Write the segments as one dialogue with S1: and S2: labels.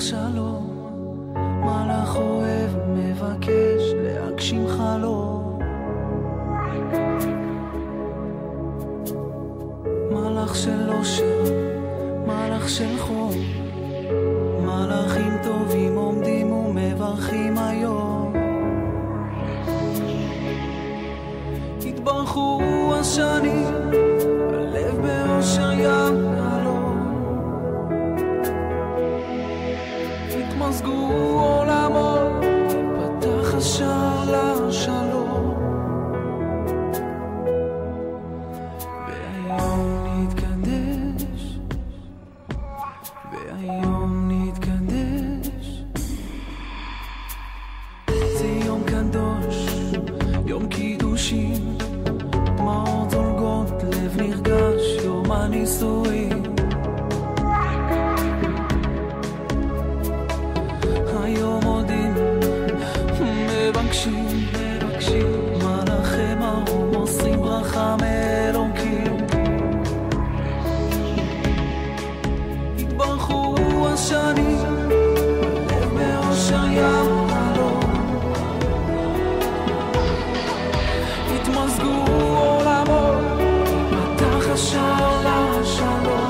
S1: שלום, מלאך אוהב מבקש להגשים חלום, מלאך של אושר, מלאך של חום, מלאכים טובים עומדים ומברכים היום. התברכו השנים, הלב באושר יעלו, התמזגו עולמות, פתח השער לשלום. והיום נתקדש, והיום נתקדש, זה יום קדוש, יום קידושים, דמעות זולגות, לב נרגש, יום הנישואים. היום מודים, מבקשים, מלאכי מרום עושים ברכה מאלוקים. התברכו השנים, הלב באושר יעלו, התמזגו עולמות, פתח השער לשלום.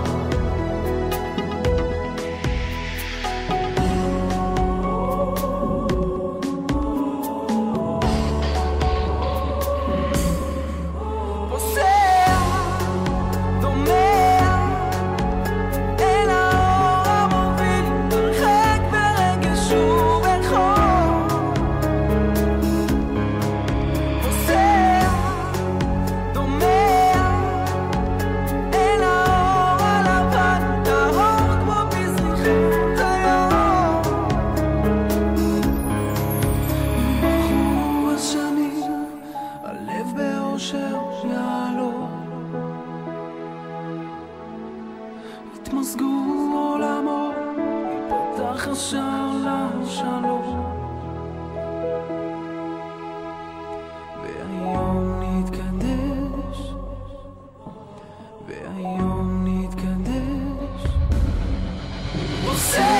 S1: התמזגו עולמות, ייפתח השער לשלום. והיום נתקדש, והיום נתקדש.